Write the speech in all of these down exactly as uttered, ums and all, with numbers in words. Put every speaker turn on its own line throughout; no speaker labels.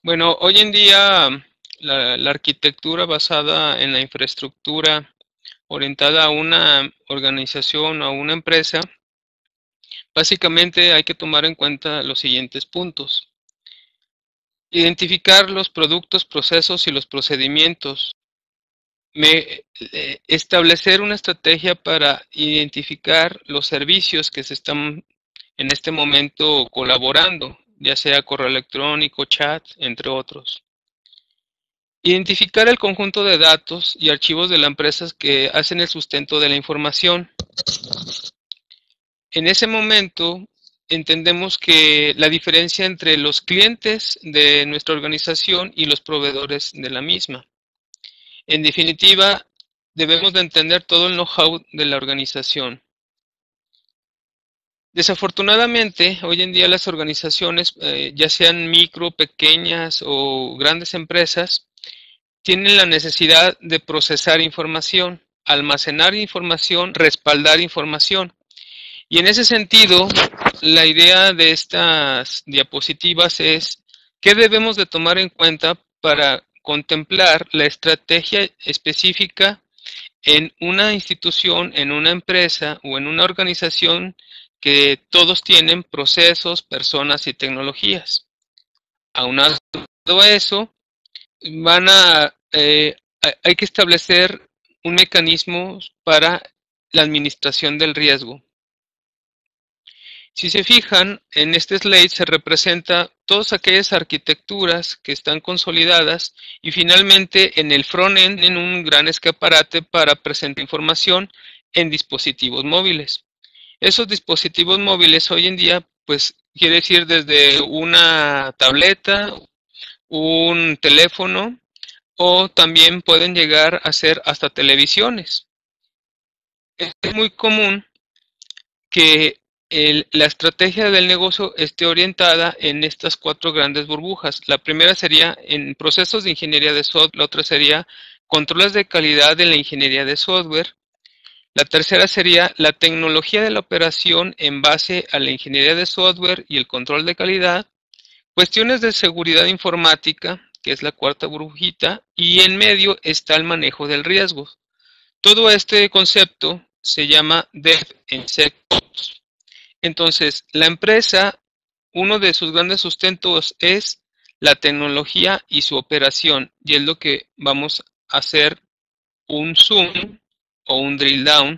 Bueno, hoy en día la, la arquitectura basada en la infraestructura orientada a una organización o a una empresa, básicamente hay que tomar en cuenta los siguientes puntos. Identificar los productos, procesos y los procedimientos. Me, eh, establecer una estrategia para identificar los servicios que se están en este momento colaborando, ya sea correo electrónico, chat, entre otros. Identificar el conjunto de datos y archivos de las empresas que hacen el sustento de la información. En ese momento entendemos que la diferencia entre los clientes de nuestra organización y los proveedores de la misma. En definitiva, debemos de entender todo el know-how de la organización. Desafortunadamente, hoy en día las organizaciones, eh, ya sean micro, pequeñas o grandes empresas, tienen la necesidad de procesar información, almacenar información, respaldar información. Y en ese sentido, la idea de estas diapositivas es qué debemos de tomar en cuenta para contemplar la estrategia específica en una institución, en una empresa o en una organización que todos tienen procesos, personas y tecnologías. Aunado a eso, van a, eh, hay que establecer un mecanismo para la administración del riesgo. Si se fijan, en este slide se representa todas aquellas arquitecturas que están consolidadas y finalmente en el front-end en un gran escaparate para presentar información en dispositivos móviles. Esos dispositivos móviles hoy en día, pues quiere decir desde una tableta, un teléfono o también pueden llegar a ser hasta televisiones. Es muy común que el, la estrategia del negocio esté orientada en estas cuatro grandes burbujas. La primera sería en procesos de ingeniería de software, la otra sería controles de calidad de la ingeniería de software, la tercera sería la tecnología de la operación en base a la ingeniería de software y el control de calidad, cuestiones de seguridad informática, que es la cuarta burbujita, y en medio está el manejo del riesgo. Todo este concepto se llama DevSecOps. Entonces, la empresa, uno de sus grandes sustentos es la tecnología y su operación, y es lo que vamos a hacer un zoom o un drill down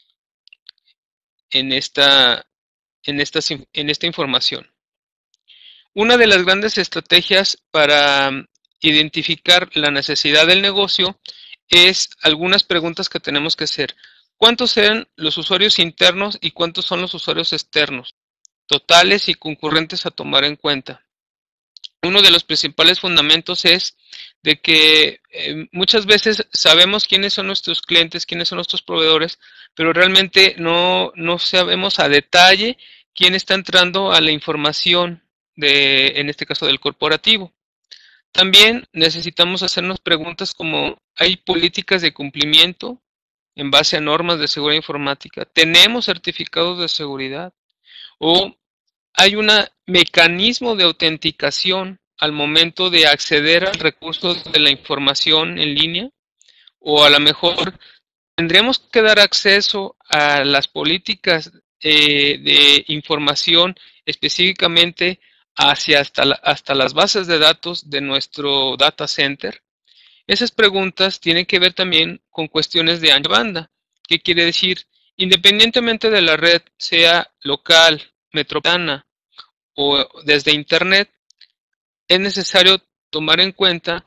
en esta, en esta, en esta información. Una de las grandes estrategias para identificar la necesidad del negocio es algunas preguntas que tenemos que hacer. ¿Cuántos eran los usuarios internos y cuántos son los usuarios externos? Totales y concurrentes a tomar en cuenta. Uno de los principales fundamentos es de que eh, muchas veces sabemos quiénes son nuestros clientes, quiénes son nuestros proveedores, pero realmente no, no sabemos a detalle quién está entrando a la información de, en este caso, del corporativo. También necesitamos hacernos preguntas como, ¿hay políticas de cumplimiento en base a normas de seguridad informática? ¿Tenemos certificados de seguridad? ¿O hay un mecanismo de autenticación al momento de acceder al recurso de la información en línea? O a lo mejor tendríamos que dar acceso a las políticas eh, de información específicamente hacia hasta, la, hasta las bases de datos de nuestro data center. Esas preguntas tienen que ver también con cuestiones de ancha banda. ¿Qué quiere decir? Independientemente de la red, sea local, metropolitana o desde internet, es necesario tomar en cuenta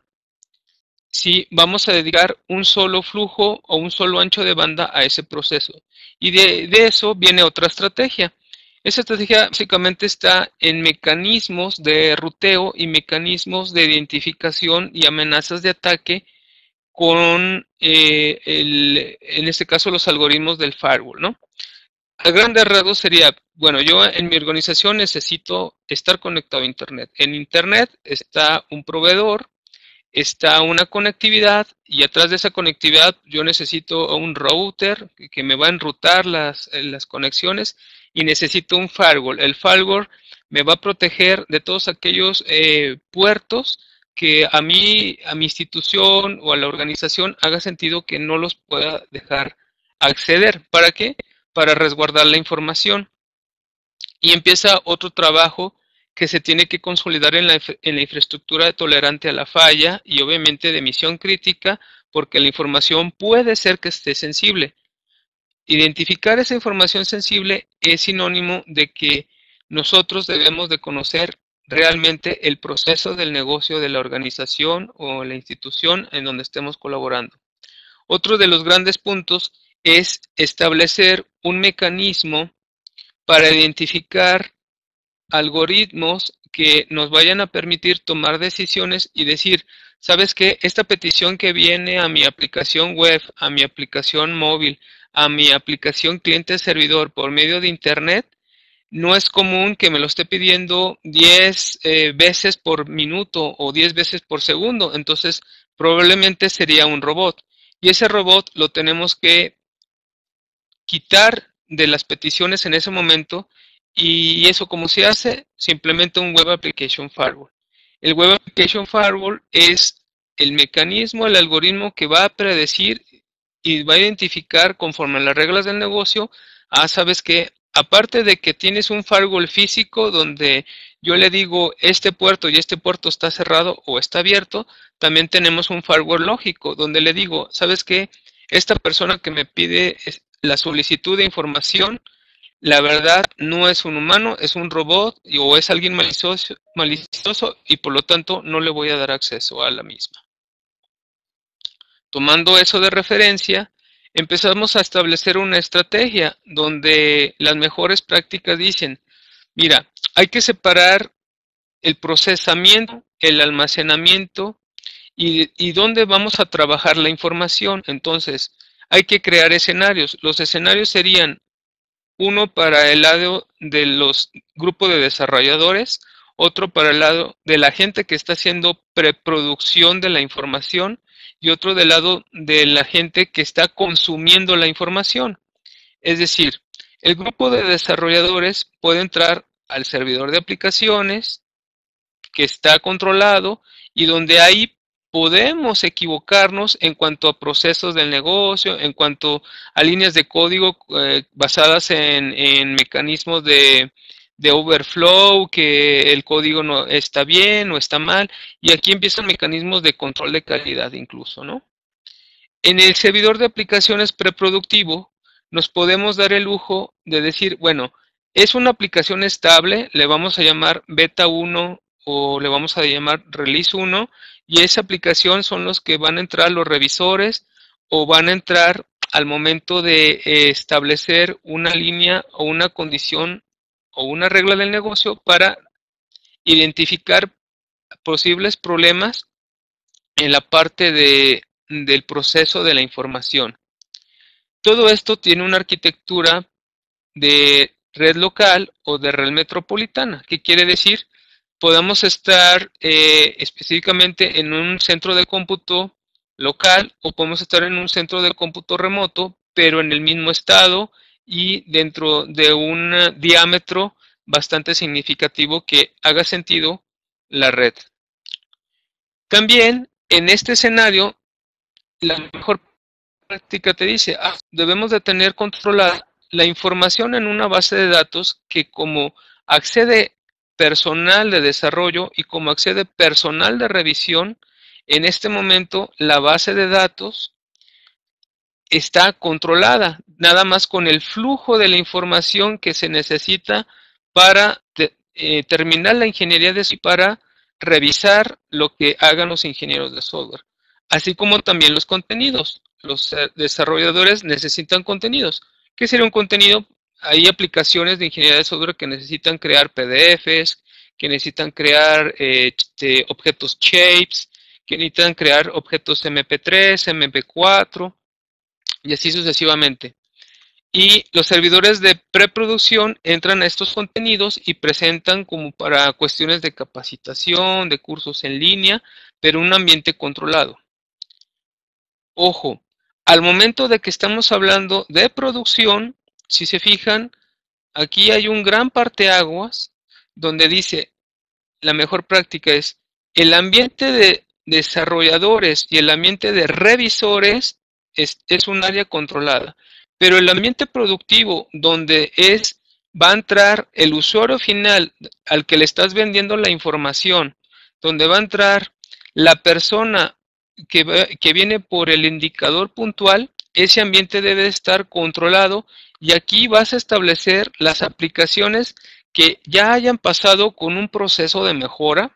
si vamos a dedicar un solo flujo o un solo ancho de banda a ese proceso. Y de, de eso viene otra estrategia. Esa estrategia básicamente está en mecanismos de ruteo y mecanismos de identificación y amenazas de ataque con, eh, el, en este caso, los algoritmos del firewall, ¿no? A grandes rasgos sería, bueno, yo en mi organización necesito estar conectado a Internet. En Internet está un proveedor, está una conectividad y atrás de esa conectividad yo necesito un router que me va a enrutar las, las conexiones y necesito un firewall. El firewall me va a proteger de todos aquellos eh, puertos que a mí, a mi institución o a la organización haga sentido que no los pueda dejar acceder. ¿Para qué? Para resguardar la información. Y empieza otro trabajo que se tiene que consolidar en la, en la infraestructura tolerante a la falla y obviamente de misión crítica, porque la información puede ser que esté sensible. Identificar esa información sensible es sinónimo de que nosotros debemos de conocer realmente el proceso del negocio de la organización o la institución en donde estemos colaborando. Otro de los grandes puntos es establecer un mecanismo para identificar algoritmos que nos vayan a permitir tomar decisiones y decir, ¿sabes qué? Esta petición que viene a mi aplicación web, a mi aplicación móvil, a mi aplicación cliente-servidor por medio de Internet, no es común que me lo esté pidiendo diez eh, veces por minuto o diez veces por segundo. Entonces, probablemente sería un robot. Y ese robot lo tenemos que quitar de las peticiones en ese momento. ¿Y eso cómo se hace? Simplemente un Web Application Firewall. El Web Application Firewall es el mecanismo, el algoritmo que va a predecir y va a identificar conforme a las reglas del negocio. Ah, sabes que aparte de que tienes un firewall físico donde yo le digo este puerto y este puerto está cerrado o está abierto, también tenemos un firewall lógico donde le digo, sabes que esta persona que me pide la solicitud de información, la verdad no es un humano, es un robot o es alguien malicioso, malicioso y por lo tanto no le voy a dar acceso a la misma. Tomando eso de referencia, empezamos a establecer una estrategia donde las mejores prácticas dicen, mira, hay que separar el procesamiento, el almacenamiento y, y dónde vamos a trabajar la información. Entonces, hay que crear escenarios. Los escenarios serían uno para el lado de los grupos de desarrolladores, otro para el lado de la gente que está haciendo preproducción de la información y otro del lado de la gente que está consumiendo la información. Es decir, el grupo de desarrolladores puede entrar al servidor de aplicaciones que está controlado y donde ahí podemos equivocarnos en cuanto a procesos del negocio, en cuanto a líneas de código eh, basadas en, en mecanismos de, de overflow, que el código no está bien o está mal, y aquí empiezan mecanismos de control de calidad incluso, ¿no? En el servidor de aplicaciones preproductivo nos podemos dar el lujo de decir, bueno, es una aplicación estable, le vamos a llamar beta uno o le vamos a llamar release uno, y esa aplicación son los que van a entrar los revisores o van a entrar al momento de eh, establecer una línea o una condición o una regla del negocio para identificar posibles problemas en la parte de, del proceso de la información. Todo esto tiene una arquitectura de red local o de red metropolitana. ¿Qué quiere decir? Podemos estar eh, específicamente en un centro de cómputo local o podemos estar en un centro de cómputo remoto, pero en el mismo estado y dentro de un diámetro bastante significativo que haga sentido la red. También en este escenario, la mejor práctica te dice, ah, debemos de tener controlada la información en una base de datos que como accede personal de desarrollo y como accede personal de revisión, en este momento la base de datos está controlada, nada más con el flujo de la información que se necesita para eh, terminar la ingeniería de software, para revisar lo que hagan los ingenieros de software, así como también los contenidos. Los desarrolladores necesitan contenidos. ¿Qué sería un contenido? Hay aplicaciones de ingeniería de software que necesitan crear P D Efes, que necesitan crear eh, este, objetos shapes, que necesitan crear objetos M P tres, M P cuatro, y así sucesivamente. Y los servidores de preproducción entran a estos contenidos y presentan como para cuestiones de capacitación, de cursos en línea, pero un ambiente controlado. Ojo, al momento de que estamos hablando de producción, si se fijan, aquí hay un gran parteaguas donde dice, la mejor práctica es, el ambiente de desarrolladores y el ambiente de revisores es, es un área controlada, pero el ambiente productivo donde es, va a entrar el usuario final al que le estás vendiendo la información, donde va a entrar la persona que, que viene por el indicador puntual, ese ambiente debe estar controlado y aquí vas a establecer las aplicaciones que ya hayan pasado con un proceso de mejora,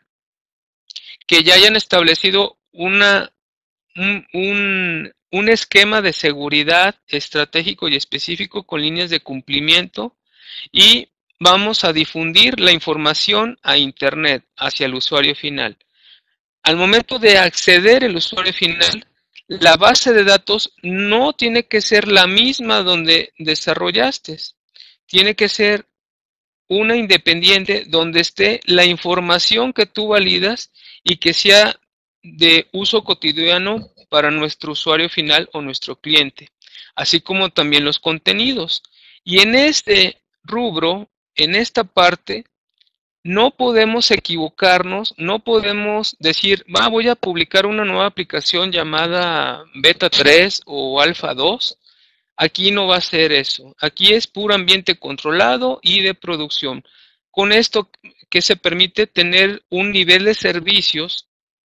que ya hayan establecido una, un, un, un esquema de seguridad estratégico y específico con líneas de cumplimiento y vamos a difundir la información a Internet hacia el usuario final. Al momento de acceder el usuario final, la base de datos no tiene que ser la misma donde desarrollaste, tiene que ser una independiente donde esté la información que tú validas y que sea de uso cotidiano para nuestro usuario final o nuestro cliente, así como también los contenidos. Y en este rubro, en esta parte, no podemos equivocarnos, no podemos decir, va, voy a publicar una nueva aplicación llamada Beta tres o Alpha dos. Aquí no va a ser eso. Aquí es puro ambiente controlado y de producción. Con esto que se permite tener un nivel de servicios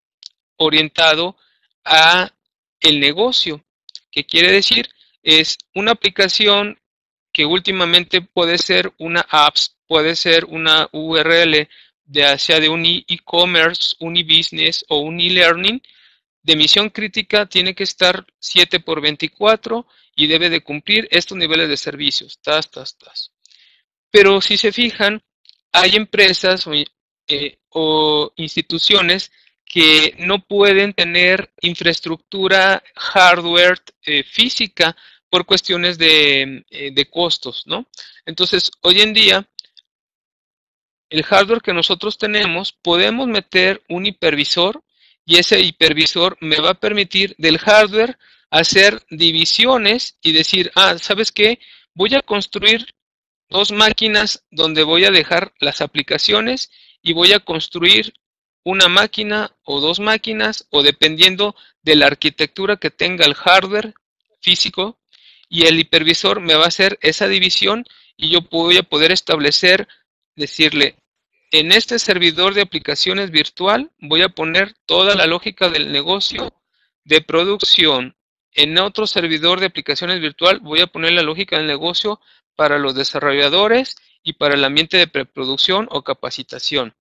orientado a el negocio. ¿Qué quiere decir? Es una aplicación que últimamente puede ser una apps, puede ser una U R L, ya sea de un e-commerce, un e-business o un e-learning, de misión crítica tiene que estar siete por veinticuatro y debe de cumplir estos niveles de servicios, tas, tas, tas. Pero si se fijan, hay empresas o, eh, o instituciones que no pueden tener infraestructura hardware eh, física por cuestiones de, eh, de costos, ¿no? Entonces, hoy en día, el hardware que nosotros tenemos, podemos meter un hipervisor y ese hipervisor me va a permitir del hardware hacer divisiones y decir, ah, ¿sabes qué? Voy a construir dos máquinas donde voy a dejar las aplicaciones y voy a construir una máquina o dos máquinas o dependiendo de la arquitectura que tenga el hardware físico y el hipervisor me va a hacer esa división y yo voy a poder establecer, decirle, en este servidor de aplicaciones virtual voy a poner toda la lógica del negocio de producción. En otro servidor de aplicaciones virtual voy a poner la lógica del negocio para los desarrolladores y para el ambiente de preproducción o capacitación.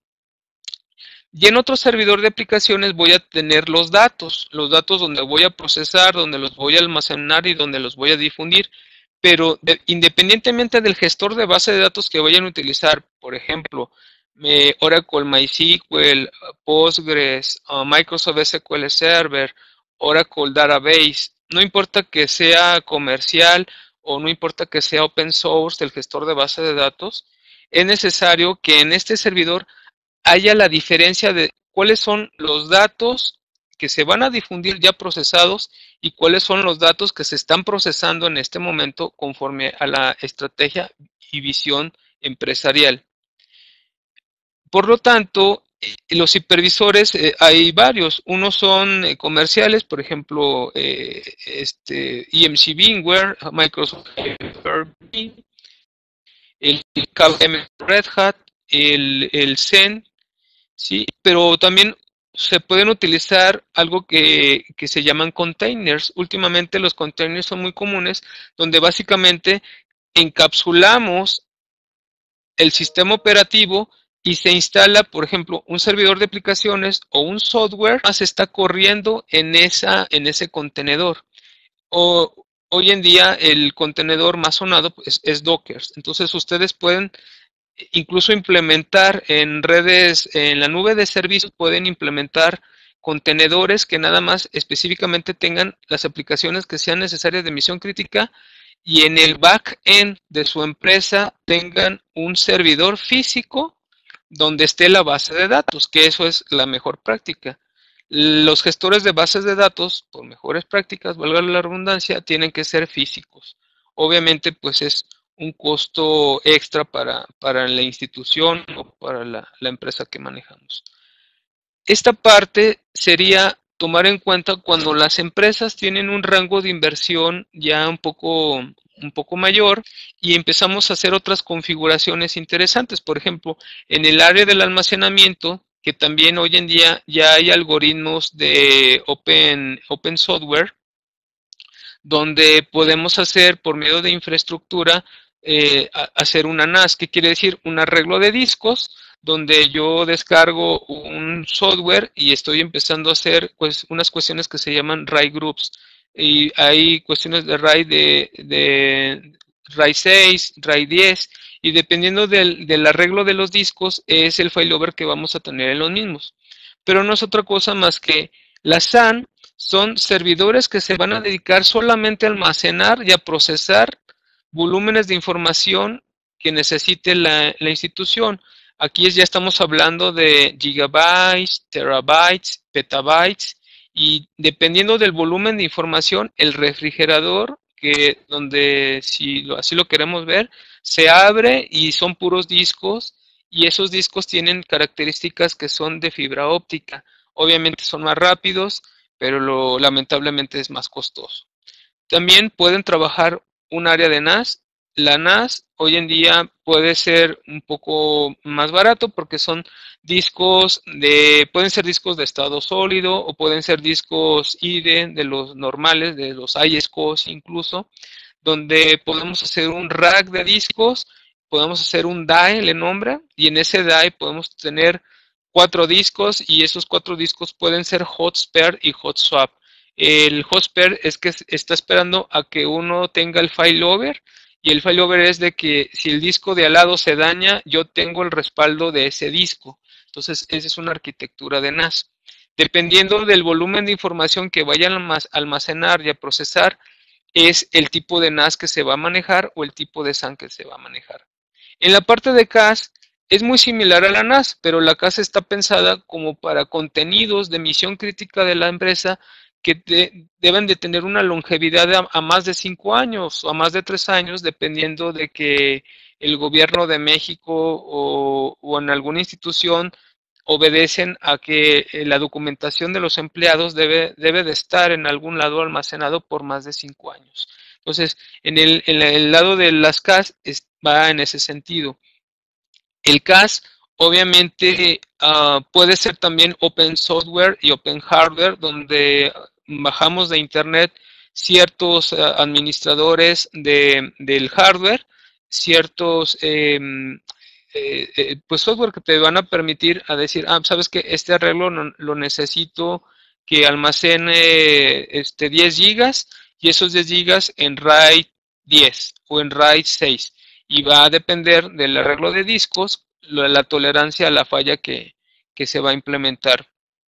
Y en otro servidor de aplicaciones voy a tener los datos, los datos donde voy a procesar, donde los voy a almacenar y donde los voy a difundir. Pero de, independientemente del gestor de base de datos que vayan a utilizar, por ejemplo, eh, Oracle MySQL, Postgres, uh, Microsoft S Q L Server, Oracle Database, no importa que sea comercial o no importa que sea open source el gestor de base de datos, es necesario que en este servidor haya la diferencia de cuáles son los datos que se van a difundir ya procesados y cuáles son los datos que se están procesando en este momento conforme a la estrategia y visión empresarial. Por lo tanto, los hipervisores eh, hay varios. Unos son eh, comerciales, por ejemplo, eh, este, E M C VMware, Microsoft Hyper-V, el K V M Red Hat, el, el Zen, ¿sí? Pero también se pueden utilizar algo que, que se llaman containers. Últimamente los containers son muy comunes, donde básicamente encapsulamos el sistema operativo y se instala, por ejemplo, un servidor de aplicaciones o un software más está corriendo en, esa, en ese contenedor. O, hoy en día el contenedor más sonado pues, es Docker. Entonces ustedes pueden incluso implementar en redes, en la nube de servicios, pueden implementar contenedores que nada más específicamente tengan las aplicaciones que sean necesarias de misión crítica y en el back-end de su empresa tengan un servidor físico donde esté la base de datos, que eso es la mejor práctica. Los gestores de bases de datos, por mejores prácticas, valga la redundancia, tienen que ser físicos. Obviamente, pues es un costo extra para, para la institución o para la, la empresa que manejamos. Esta parte sería tomar en cuenta cuando las empresas tienen un rango de inversión ya un poco, un poco mayor y empezamos a hacer otras configuraciones interesantes. Por ejemplo, en el área del almacenamiento, que también hoy en día ya hay algoritmos de open, open software, donde podemos hacer por medio de infraestructura, eh, hacer una N A S, que quiere decir un arreglo de discos, donde yo descargo un software y estoy empezando a hacer pues, unas cuestiones que se llaman RAID groups. Y hay cuestiones de RAID de, de RAID seis, RAID diez, y dependiendo del, del arreglo de los discos, es el failover que vamos a tener en los mismos. Pero no es otra cosa más que la S A N son servidores que se van a dedicar solamente a almacenar y a procesar volúmenes de información que necesite la, la institución. Aquí ya estamos hablando de gigabytes, terabytes, petabytes, y dependiendo del volumen de información, el refrigerador, que donde si lo, así lo queremos ver, se abre y son puros discos, y esos discos tienen características que son de fibra óptica. Obviamente son más rápidos, pero lo, lamentablemente es más costoso. También pueden trabajar un área de N A S. La N A S hoy en día puede ser un poco más barato porque son discos de, pueden ser discos de estado sólido o pueden ser discos I D E de los normales, de los I S C O S incluso, donde podemos hacer un rack de discos, podemos hacer un D A E, le nombra, y en ese D A E podemos tener cuatro discos y esos cuatro discos pueden ser hot spare y hot swap. El hot spare es que está esperando a que uno tenga el failover, y el failover es de que si el disco de al lado se daña, yo tengo el respaldo de ese disco. Entonces, esa es una arquitectura de N A S. Dependiendo del volumen de información que vayan a almacenar y a procesar, es el tipo de N A S que se va a manejar o el tipo de S A N que se va a manejar. En la parte de C A S es muy similar a la N A S, pero la C A S está pensada como para contenidos de misión crítica de la empresa que de, deben de tener una longevidad a, a más de cinco años o a más de tres años, dependiendo de que el gobierno de México o, o en alguna institución obedecen a que la documentación de los empleados debe, debe de estar en algún lado almacenado por más de cinco años. Entonces, en el, en el lado de las C A S es, va en ese sentido. El C A S obviamente uh, puede ser también open software y open hardware, donde bajamos de internet ciertos uh, administradores de, del hardware, ciertos eh, eh, eh, pues software que te van a permitir a decir, ah, sabes que este arreglo no, lo necesito que almacene este, diez gigas y esos diez gigas en RAID diez o en RAID seis, y va a depender del arreglo de discos la, la tolerancia a la falla que, que se va a implementar.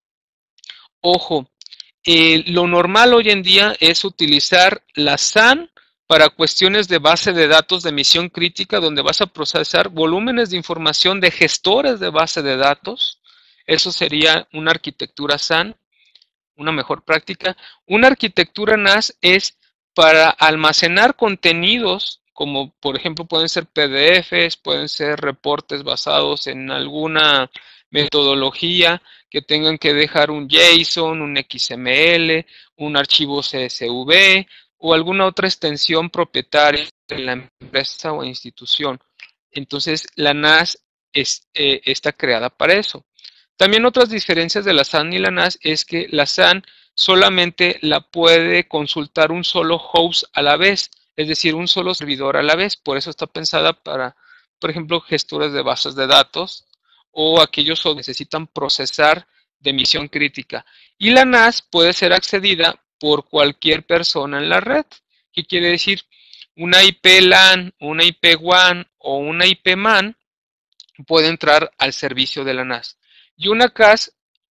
Ojo, eh, lo normal hoy en día es utilizar la S A N para cuestiones de base de datos de misión crítica, donde vas a procesar volúmenes de información de gestores de base de datos. Eso sería una arquitectura S A N, una mejor práctica. Una arquitectura N A S es para almacenar contenidos, como por ejemplo pueden ser P D Fs, pueden ser reportes basados en alguna metodología que tengan que dejar un JSON, un X M L, un archivo C S V o alguna otra extensión propietaria de la empresa o institución. Entonces la N A S es, eh, está creada para eso. También otras diferencias de la S A N y la N A S es que la S A N solamente la puede consultar un solo host a la vez, es decir, un solo servidor a la vez. Por eso está pensada para, por ejemplo, gestores de bases de datos o aquellos que necesitan procesar de misión crítica. Y la N A S puede ser accedida por cualquier persona en la red. ¿Qué quiere decir? Una I P LAN, una I P WAN o una I P M A N puede entrar al servicio de la N A S. Y una C A S,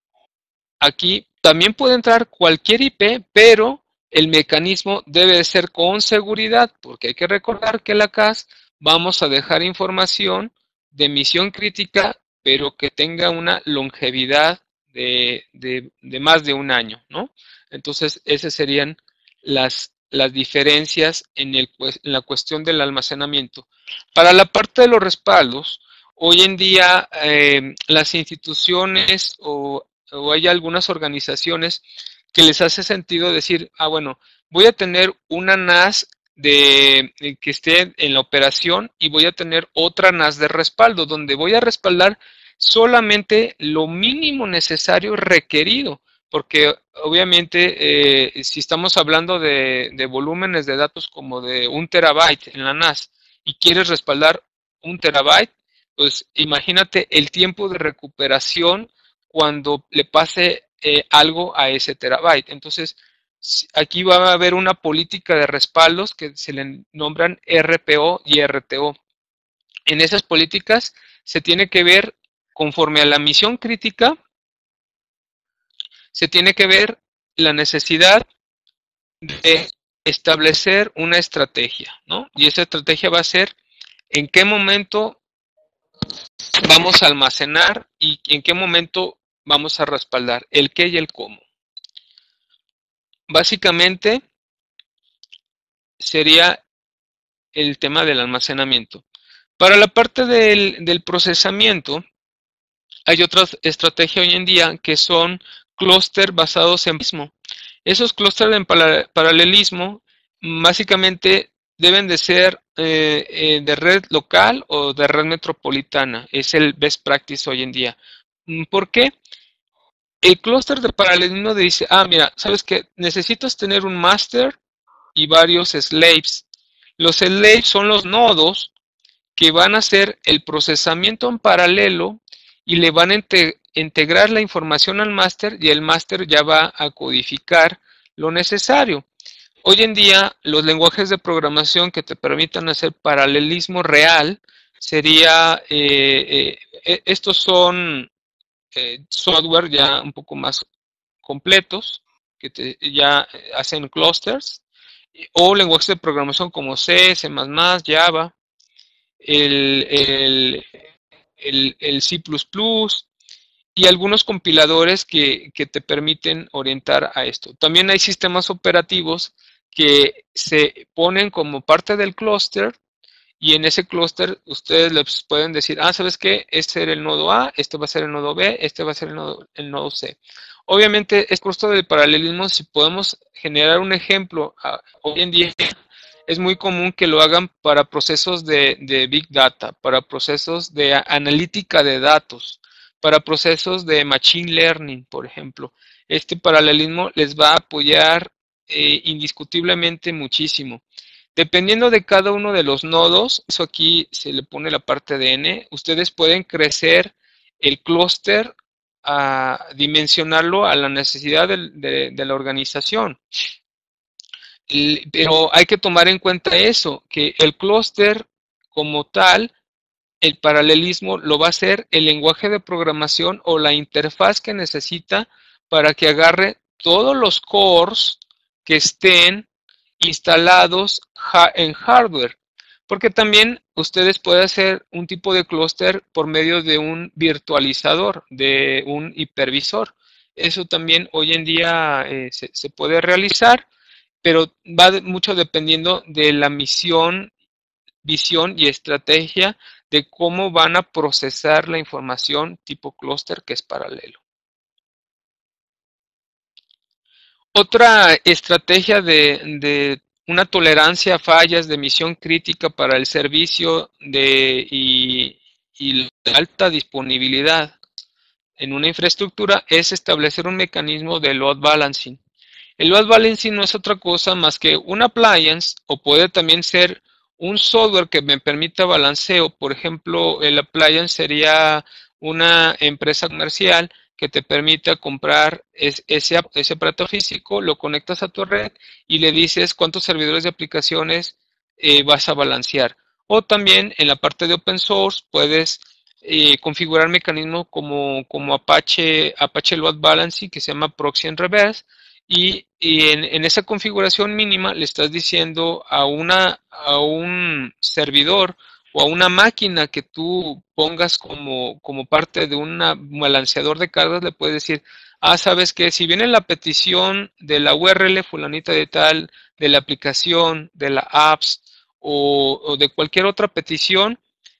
aquí también puede entrar cualquier I P, pero el mecanismo debe de ser con seguridad, porque hay que recordar que la C A S vamos a dejar información de misión crítica, pero que tenga una longevidad de, de, de más de un año, ¿no? Entonces, esas serían las, las diferencias en, el, en la cuestión del almacenamiento. Para la parte de los respaldos, hoy en día eh, las instituciones o, o hay algunas organizaciones que les hace sentido decir, ah, bueno, voy a tener una N A S de, de que esté en la operación y voy a tener otra N A S de respaldo, donde voy a respaldar solamente lo mínimo necesario requerido, porque obviamente eh, si estamos hablando de, de volúmenes de datos como de un terabyte en la N A S y quieres respaldar un terabyte, pues imagínate el tiempo de recuperación cuando le pase eh, algo a ese terabyte. Entonces, aquí va a haber una política de respaldos que se le nombran R P O y R T O. En esas políticas se tiene que ver, conforme a la misión crítica, se tiene que ver la necesidad de establecer una estrategia, ¿no? Y esa estrategia va a ser en qué momento vamos a almacenar y en qué momento vamos a respaldar, el qué y el cómo. Básicamente sería el tema del almacenamiento. Para la parte del, del procesamiento, hay otra estrategia hoy en día que son clústeres basados en paralelismo. Esos clústeres en paralelismo básicamente deben de ser eh, eh, de red local o de red metropolitana. Es el best practice hoy en día. ¿Por qué? El clúster de paralelismo dice, ah, mira, ¿sabes qué? Necesitas tener un master y varios slaves. Los slaves son los nodos que van a hacer el procesamiento en paralelo y le van a integrar la información al máster y el máster ya va a codificar lo necesario. Hoy en día, los lenguajes de programación que te permitan hacer paralelismo real sería, eh, eh, estos son eh, software ya un poco más completos, que te, ya hacen clusters, o lenguajes de programación como C, C++, Java, el, el, el, el C plus plus y algunos compiladores que, que te permiten orientar a esto. También hay sistemas operativos que se ponen como parte del clúster y en ese clúster ustedes les pueden decir, ah, ¿sabes qué? Este era el nodo A, este va a ser el nodo B, este va a ser el nodo, el nodo C. Obviamente, es clúster de paralelismo, si podemos generar un ejemplo uh, hoy en día, es muy común que lo hagan para procesos de, de Big Data, para procesos de analítica de datos, para procesos de Machine Learning, por ejemplo. Este paralelismo les va a apoyar eh, indiscutiblemente muchísimo. Dependiendo de cada uno de los nodos, eso aquí se le pone la parte de N, ustedes pueden crecer el clúster a dimensionarlo a la necesidad de, de, de la organización. Pero hay que tomar en cuenta eso, que el clúster como tal, el paralelismo lo va a hacer el lenguaje de programación o la interfaz que necesita para que agarre todos los cores que estén instalados en hardware. Porque también ustedes pueden hacer un tipo de clúster por medio de un virtualizador, de un hipervisor. Eso también hoy en día eh, se, se puede realizar, pero va mucho dependiendo de la misión, visión y estrategia de cómo van a procesar la información tipo clúster que es paralelo. Otra estrategia de, de una tolerancia a fallas de misión crítica para el servicio de, y, y la alta disponibilidad en una infraestructura es establecer un mecanismo de load balancing. El load balancing no es otra cosa más que un appliance, o puede también ser un software que me permita balanceo. Por ejemplo, el appliance sería una empresa comercial que te permita comprar ese, ese aparato físico, lo conectas a tu red y le dices cuántos servidores de aplicaciones eh, vas a balancear. O también en la parte de open source puedes eh, configurar mecanismos como, como Apache, Apache Load Balancing, que se llama Proxy en Reverse, y, y en, en esa configuración mínima le estás diciendo a, una, a un servidor o a una máquina que tú pongas como, como parte de un balanceador de cargas, le puedes decir, ah, sabes que si viene la petición de la U R L fulanita de tal, de la aplicación, de la apps o, o de cualquier otra petición,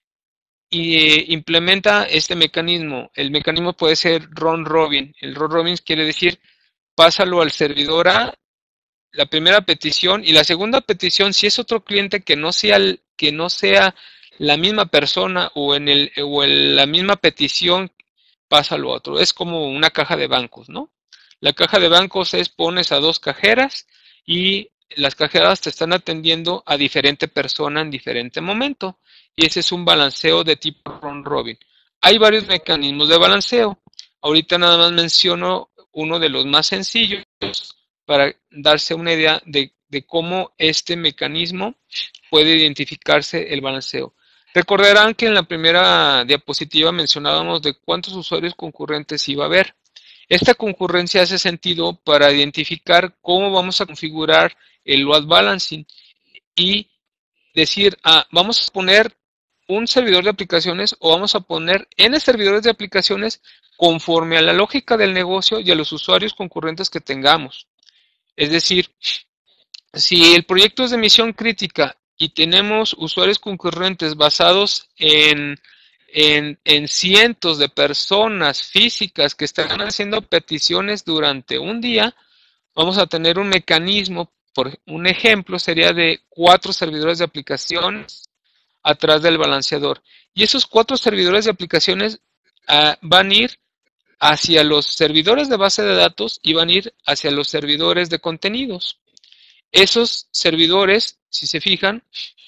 y eh, implementa este mecanismo. El mecanismo puede ser round robin. El round robin quiere decir pásalo al servidor A, la primera petición, y la segunda petición, si es otro cliente que no sea, que no sea la misma persona o en el o en la misma petición, pásalo a otro. Es como una caja de bancos, ¿no? La caja de bancos es pones a dos cajeras y las cajeras te están atendiendo a diferente persona en diferente momento. Y ese es un balanceo de tipo round robin. Hay varios mecanismos de balanceo. Ahorita nada más menciono uno de los más sencillos para darse una idea de, de cómo este mecanismo puede identificarse el balanceo. Recordarán que en la primera diapositiva mencionábamos de cuántos usuarios concurrentes iba a haber. Esta concurrencia hace sentido para identificar cómo vamos a configurar el load balancing y decir, ah, vamos a poner un servidor de aplicaciones o vamos a poner N servidores de aplicaciones conforme a la lógica del negocio y a los usuarios concurrentes que tengamos. Es decir, si el proyecto es de misión crítica y tenemos usuarios concurrentes basados en, en, en cientos de personas físicas que están haciendo peticiones durante un día, vamos a tener un mecanismo, por un ejemplo sería de cuatro servidores de aplicaciones atrás del balanceador. Y esos cuatro servidores de aplicaciones uh, van a ir hacia los servidores de base de datos y van a ir hacia los servidores de contenidos. Esos servidores, si se fijan,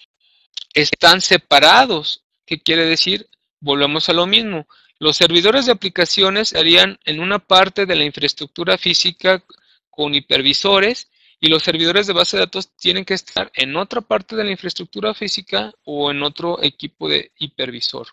están separados. ¿Qué quiere decir? Volvemos a lo mismo. Los servidores de aplicaciones estarían en una parte de la infraestructura física con hipervisores y los servidores de base de datos tienen que estar en otra parte de la infraestructura física o en otro equipo de hipervisor.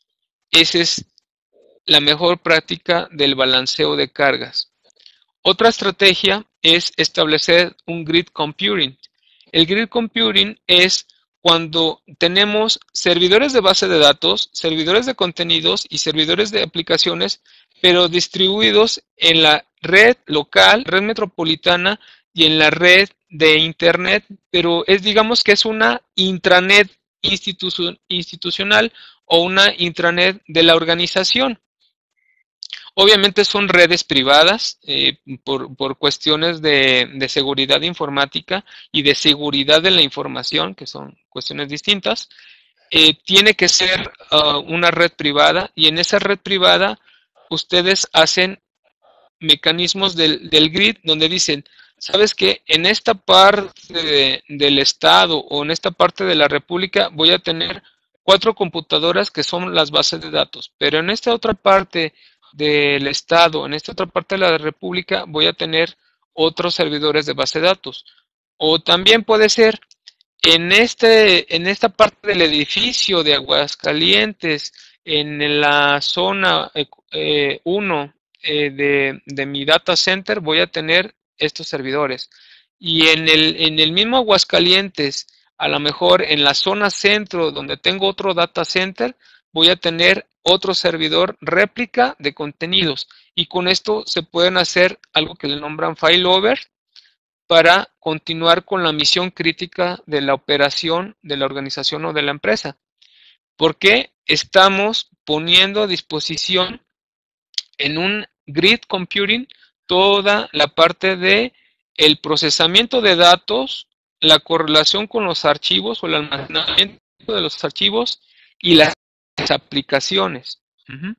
Esa es la mejor práctica del balanceo de cargas. Otra estrategia es establecer un grid computing. El grid computing es cuando tenemos servidores de base de datos, servidores de contenidos y servidores de aplicaciones, pero distribuidos en la red local, red metropolitana y en la red de internet, pero es, digamos que es una intranet institu- institucional o una intranet de la organización. Obviamente son redes privadas eh, por, por, cuestiones de, de seguridad informática y de seguridad de la información, que son cuestiones distintas. Eh, tiene que ser uh, una red privada y en esa red privada ustedes hacen mecanismos del, del grid donde dicen, ¿sabes qué? En esta parte de, del estado o en esta parte de la república voy a tener cuatro computadoras que son las bases de datos, pero en esta otra parte del estado, en esta otra parte de la república voy a tener otros servidores de base de datos. O también puede ser en, este, en esta parte del edificio de Aguascalientes, en la zona eh, uno eh, de, de mi data center, voy a tener estos servidores. Y en el, en el mismo Aguascalientes, a lo mejor en la zona centro, donde tengo otro data center, voy a tener otro servidor réplica de contenidos. Y con esto se pueden hacer algo que le nombran failover para continuar con la misión crítica de la operación de la organización o de la empresa. Porque estamos poniendo a disposición en un grid computing toda la parte de el procesamiento de datos, la correlación con los archivos o el almacenamiento de los archivos y las aplicaciones. Uh-huh.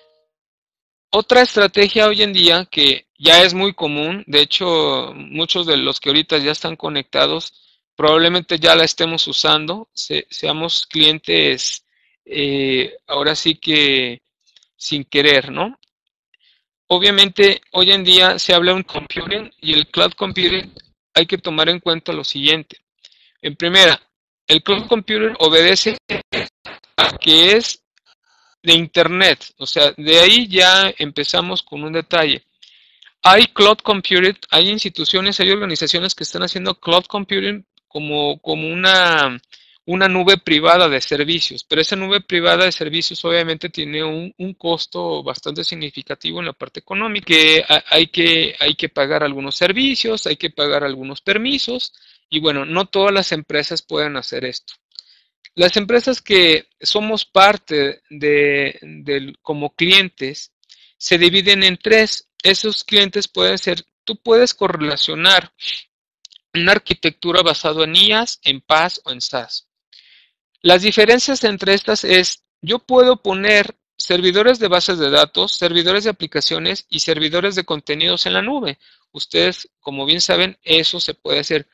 Otra estrategia hoy en día que ya es muy común, de hecho muchos de los que ahorita ya están conectados probablemente ya la estemos usando, se, seamos clientes eh, ahora sí que sin querer, ¿no? Obviamente hoy en día se habla de un computing y el cloud computing hay que tomar en cuenta lo siguiente. En primera, el cloud computing obedece a que es de internet, o sea, de ahí ya empezamos con un detalle. Hay cloud computing, hay instituciones, hay organizaciones que están haciendo cloud computing como, como una, una nube privada de servicios, pero esa nube privada de servicios obviamente tiene un, un costo bastante significativo en la parte económica, que hay, que hay que pagar algunos servicios, hay que pagar algunos permisos, y bueno, no todas las empresas pueden hacer esto. Las empresas que somos parte de, de como clientes se dividen en tres. Esos clientes pueden ser, tú puedes correlacionar una arquitectura basada en I A S, en P A S o en SaaS. Las diferencias entre estas es, yo puedo poner servidores de bases de datos, servidores de aplicaciones y servidores de contenidos en la nube. Ustedes, como bien saben, eso se puede hacer.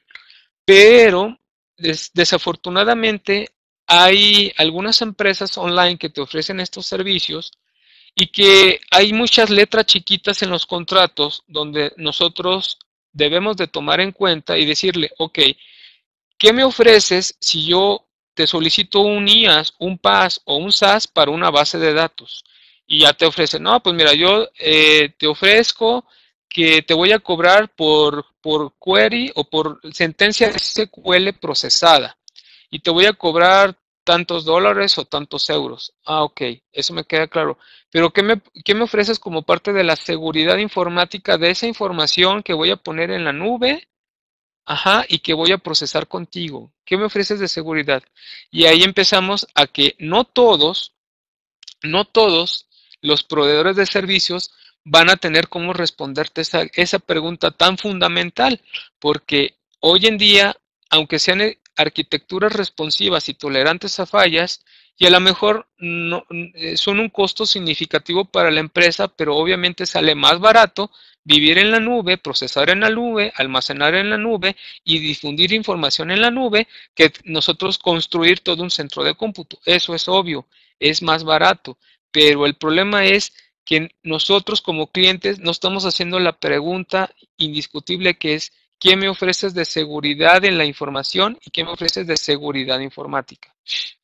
Pero, des desafortunadamente, hay algunas empresas online que te ofrecen estos servicios y que hay muchas letras chiquitas en los contratos donde nosotros debemos de tomar en cuenta y decirle, ok, ¿qué me ofreces si yo te solicito un I A S, un P A S o un SaaS para una base de datos? Y ya te ofrecen, no, pues mira, yo eh, te ofrezco que te voy a cobrar por, por query o por sentencia S Q L procesada y te voy a cobrar tantos dólares o tantos euros. Ah, ok, eso me queda claro. Pero ¿qué me, qué me ofreces como parte de la seguridad informática de esa información que voy a poner en la nube? Ajá, y que voy a procesar contigo. ¿Qué me ofreces de seguridad? Y ahí empezamos a que no todos, no todos los proveedores de servicios van a tener cómo responderte esa, esa pregunta tan fundamental, porque hoy en día, aunque sean arquitecturas responsivas y tolerantes a fallas, y a lo mejor no, son un costo significativo para la empresa, pero obviamente sale más barato vivir en la nube, procesar en la nube, almacenar en la nube y difundir información en la nube que nosotros construir todo un centro de cómputo. Eso es obvio, es más barato, pero el problema es que nosotros como clientes no estamos haciendo la pregunta indiscutible que es ¿qué me ofreces de seguridad en la información y qué me ofreces de seguridad informática?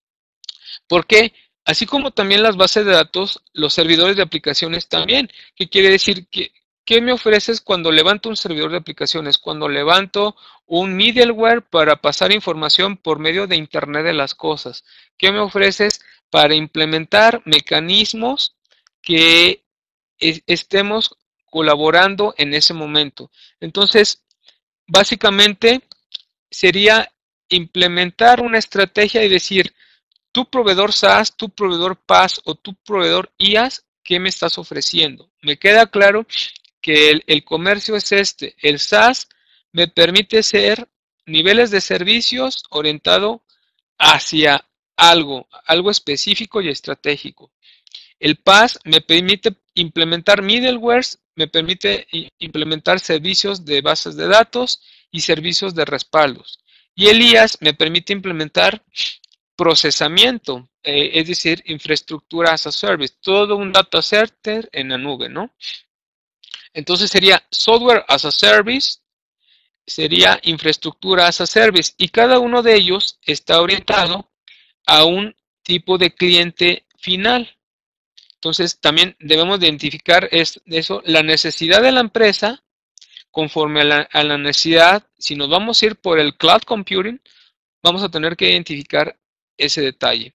¿Por qué? Así como también las bases de datos, los servidores de aplicaciones también. ¿Qué quiere decir? que ¿Qué me ofreces cuando levanto un servidor de aplicaciones? Cuando levanto un middleware para pasar información por medio de Internet de las cosas. ¿Qué me ofreces para implementar mecanismos que estemos colaborando en ese momento? Entonces, básicamente sería implementar una estrategia y decir, tu proveedor SaaS, tu proveedor P A S o tu proveedor I A S, ¿qué me estás ofreciendo? Me queda claro que el, el comercio es este. El SaaS me permite ser niveles de servicios orientado hacia algo, algo específico y estratégico. El P A S me permite implementar middlewares, me permite implementar servicios de bases de datos y servicios de respaldos. Y el I A S me permite implementar procesamiento, eh, es decir, infraestructura as a service, todo un data center en la nube, ¿no? Entonces sería software as a service, sería infraestructura as a service, y cada uno de ellos está orientado a un tipo de cliente final. Entonces también debemos identificar es, eso, la necesidad de la empresa, conforme a la, a la necesidad. Si nos vamos a ir por el cloud computing, vamos a tener que identificar ese detalle.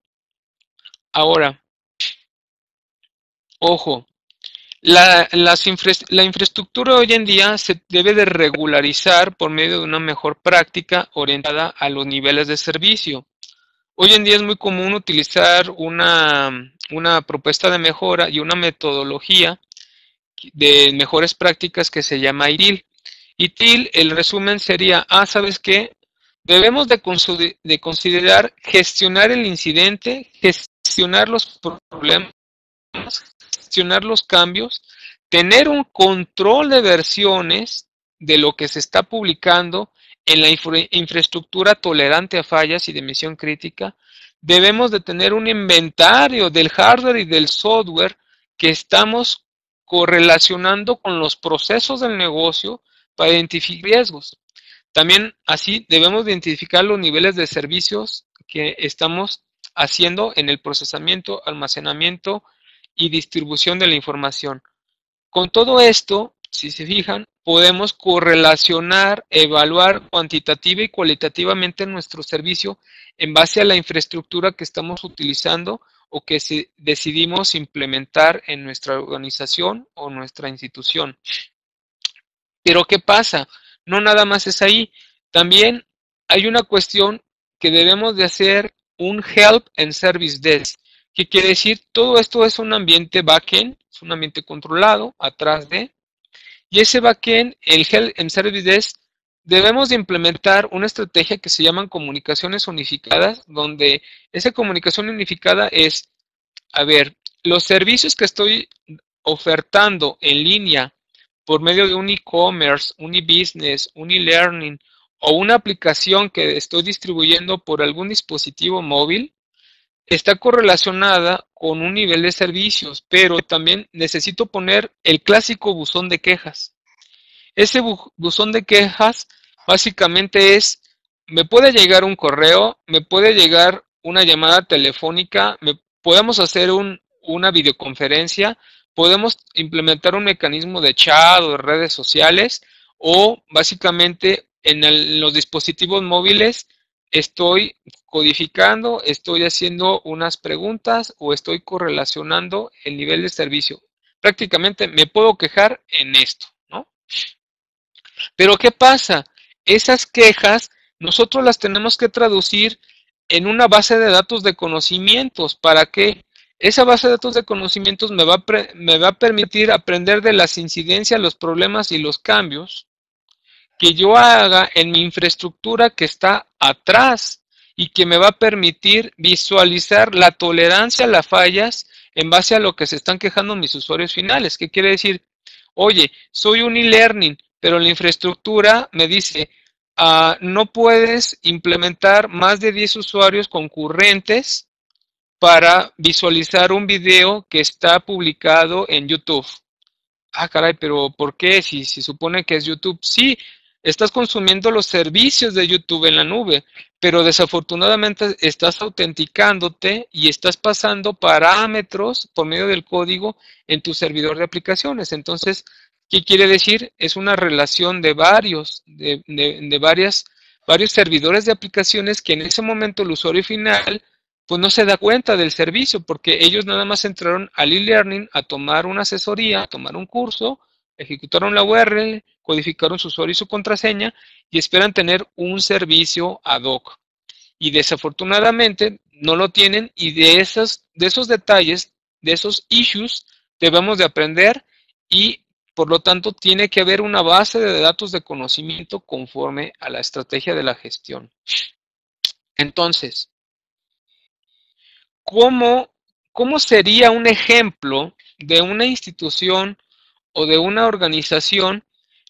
Ahora, ojo, la, las infra, la infraestructura hoy en día se debe de regularizar por medio de una mejor práctica orientada a los niveles de servicio. Hoy en día es muy común utilizar una, una propuesta de mejora y una metodología de mejores prácticas que se llama I T I L. I T I L, el resumen sería, ah, ¿sabes qué? Debemos de, de considerar gestionar el incidente, gestionar los problemas, gestionar los cambios, tener un control de versiones de lo que se está publicando en la infra infraestructura tolerante a fallas y de misión crítica. Debemos de tener un inventario del hardware y del software que estamos correlacionando con los procesos del negocio para identificar riesgos. También así debemos identificar los niveles de servicios que estamos haciendo en el procesamiento, almacenamiento y distribución de la información. Con todo esto, si se fijan, podemos correlacionar, evaluar cuantitativa y cualitativamente nuestro servicio en base a la infraestructura que estamos utilizando o que si decidimos implementar en nuestra organización o nuestra institución. Pero ¿qué pasa? No nada más es ahí. También hay una cuestión que debemos de hacer un Help and Service Desk. ¿Qué quiere decir? Todo esto es un ambiente backend, es un ambiente controlado atrás de, y ese backend, el Help and Service Desk, debemos de implementar una estrategia que se llaman comunicaciones unificadas, donde esa comunicación unificada es, a ver, los servicios que estoy ofertando en línea por medio de un e-commerce, un e-business, un e-learning o una aplicación que estoy distribuyendo por algún dispositivo móvil, está correlacionada con un nivel de servicios, pero también necesito poner el clásico buzón de quejas. Ese bu buzón de quejas básicamente es, me puede llegar un correo, me puede llegar una llamada telefónica, me, podemos hacer un, una videoconferencia, podemos implementar un mecanismo de chat o de redes sociales, o básicamente en el, los dispositivos móviles estoy codificando, estoy haciendo unas preguntas o estoy correlacionando el nivel de servicio. Prácticamente me puedo quejar en esto, ¿no? Pero ¿qué pasa? Esas quejas nosotros las tenemos que traducir en una base de datos de conocimientos. ¿Para qué? Esa base de datos de conocimientos me va, a me va a permitir aprender de las incidencias, los problemas y los cambios que yo haga en mi infraestructura que está atrás y que me va a permitir visualizar la tolerancia a las fallas en base a lo que se están quejando mis usuarios finales. ¿Qué quiere decir? Oye, soy un e-learning, pero la infraestructura me dice, uh, no puedes implementar más de diez usuarios concurrentes para visualizar un video que está publicado en YouTube. Ah, caray, pero ¿por qué? Si se si supone que es YouTube. Sí, estás consumiendo los servicios de YouTube en la nube, pero desafortunadamente estás autenticándote y estás pasando parámetros por medio del código en tu servidor de aplicaciones. Entonces, ¿qué quiere decir? Es una relación de varios, de, de, de varias, varios servidores de aplicaciones que en ese momento el usuario final pues no se da cuenta del servicio, porque ellos nada más entraron al e-learning a tomar una asesoría, a tomar un curso, ejecutaron la U R L, codificaron su usuario y su contraseña y esperan tener un servicio ad hoc. Y desafortunadamente no lo tienen, y de esos, de esos detalles, de esos issues, debemos de aprender, y por lo tanto tiene que haber una base de datos de conocimiento conforme a la estrategia de la gestión. Entonces, ¿Cómo, ¿Cómo sería un ejemplo de una institución o de una organización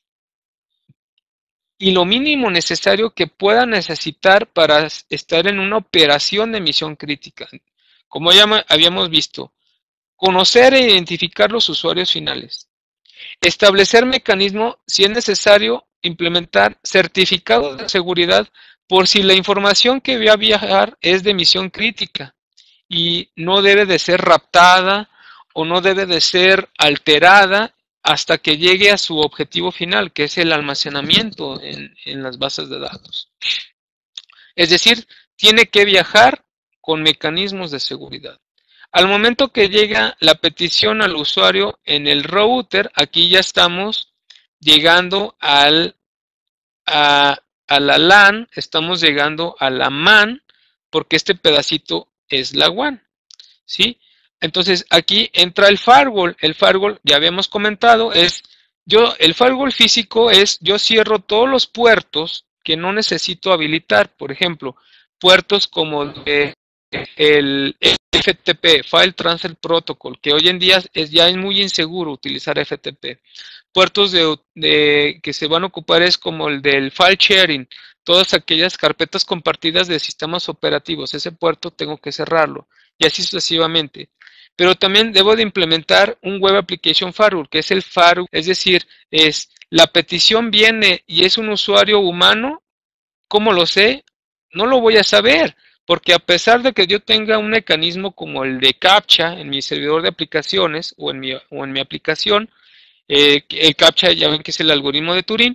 y lo mínimo necesario que pueda necesitar para estar en una operación de misión crítica? Como ya habíamos visto, conocer e identificar los usuarios finales, establecer mecanismos, si es necesario, implementar certificados de seguridad por si la información que va a viajar es de misión crítica y no debe de ser raptada o no debe de ser alterada hasta que llegue a su objetivo final, que es el almacenamiento en, en las bases de datos. Es decir, tiene que viajar con mecanismos de seguridad. Al momento que llega la petición al usuario en el router, aquí ya estamos llegando al, a, a la LAN, estamos llegando a la MAN, porque este pedacito es la WAN, ¿sí? Entonces aquí entra el firewall. El firewall, ya habíamos comentado, es yo, el firewall físico es yo cierro todos los puertos que no necesito habilitar. Por ejemplo, puertos como de, el F T P, File Transfer Protocol, que hoy en día es, ya es muy inseguro utilizar F T P. Puertos de, de, que se van a ocupar es como el del File Sharing, todas aquellas carpetas compartidas de sistemas operativos. Ese puerto tengo que cerrarlo, y así sucesivamente. Pero también debo de implementar un Web Application Firewall, que es el firewall, es decir, es la petición viene y es un usuario humano. ¿Cómo lo sé? No lo voy a saber, porque a pesar de que yo tenga un mecanismo como el de CAPTCHA en mi servidor de aplicaciones o en mi, o en mi aplicación, eh, el CAPTCHA ya ven que es el algoritmo de Turing,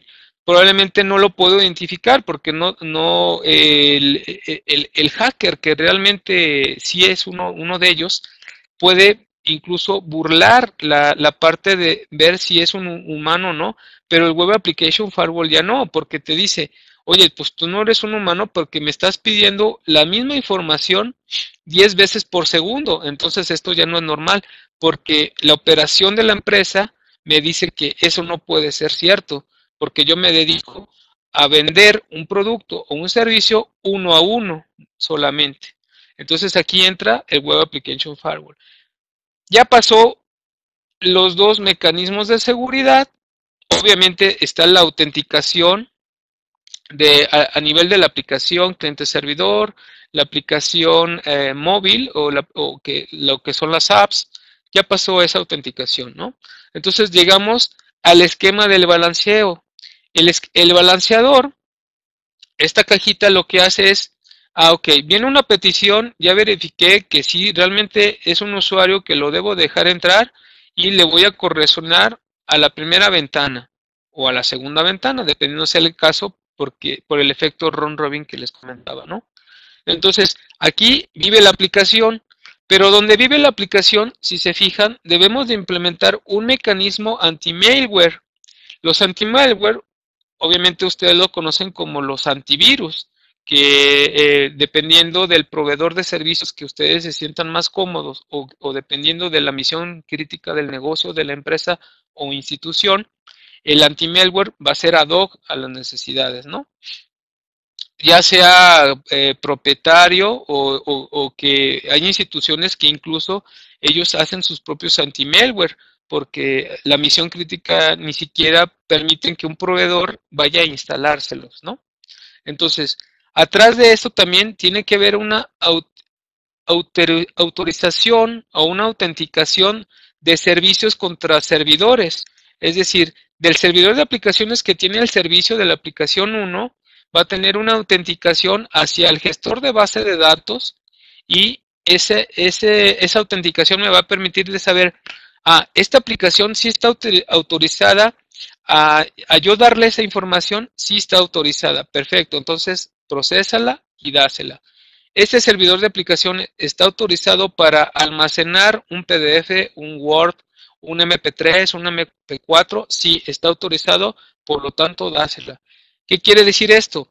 probablemente no lo puedo identificar porque no, no el, el, el hacker, que realmente sí es uno, uno de ellos, puede incluso burlar la, la parte de ver si es un humano o no, pero el Web Application Firewall ya no, porque te dice, oye, pues tú no eres un humano porque me estás pidiendo la misma información diez veces por segundo, entonces esto ya no es normal, porque la operación de la empresa me dice que eso no puede ser cierto, porque yo me dedico a vender un producto o un servicio uno a uno solamente. Entonces aquí entra el Web Application Firewall. Ya pasó los dos mecanismos de seguridad. Obviamente está la autenticación de, a, a nivel de la aplicación cliente-servidor, la aplicación eh, móvil o, la, o que, lo que son las apps. Ya pasó esa autenticación, ¿no? Entonces llegamos al esquema del balanceo. El, el balanceador, esta cajita lo que hace es, ah, ok, viene una petición, ya verifiqué que sí, realmente es un usuario que lo debo dejar entrar y le voy a correlacionar a la primera ventana o a la segunda ventana, dependiendo sea el caso, porque por el efecto round robin que les comentaba, ¿no? Entonces, aquí vive la aplicación, pero donde vive la aplicación, si se fijan, debemos de implementar un mecanismo anti-malware. Los anti-malware, obviamente ustedes lo conocen como los antivirus, que eh, dependiendo del proveedor de servicios que ustedes se sientan más cómodos o, o dependiendo de la misión crítica del negocio, de la empresa o institución, el anti-malware va a ser ad hoc a las necesidades, ¿no? Ya sea eh, propietario o, o, o que hay instituciones que incluso ellos hacen sus propios anti-malware, porque la misión crítica ni siquiera permiten que un proveedor vaya a instalárselos, ¿no? Entonces, atrás de esto también tiene que haber una autor autorización o una autenticación de servicios contra servidores, es decir, del servidor de aplicaciones que tiene el servicio de la aplicación uno, va a tener una autenticación hacia el gestor de base de datos y ese, ese, esa autenticación me va a permitir de saber, ah, esta aplicación sí está autorizada, a, a yo darle esa información, sí está autorizada, perfecto, entonces procésala y dásela. Este servidor de aplicación está autorizado para almacenar un P D F, un Word, un M P tres, un M P cuatro, sí, está autorizado, por lo tanto, dásela. ¿Qué quiere decir esto?